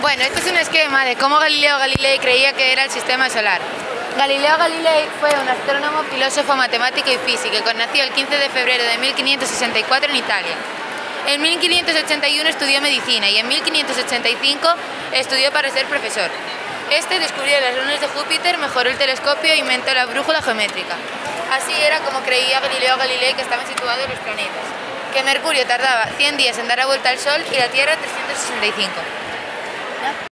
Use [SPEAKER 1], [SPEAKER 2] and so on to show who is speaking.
[SPEAKER 1] Bueno, este es un esquema de cómo Galileo Galilei creía que era el sistema solar. Galileo Galilei fue un astrónomo, filósofo, matemático y físico que nació el 15 de febrero de 1564 en Italia. En 1581 estudió medicina y en 1585 estudió para ser profesor. Este descubrió las lunas de Júpiter, mejoró el telescopio e inventó la brújula geométrica. Así era como creía Galileo Galilei que estaban situados los planetas, que Mercurio tardaba 100 días en dar la vuelta al Sol y la Tierra 365.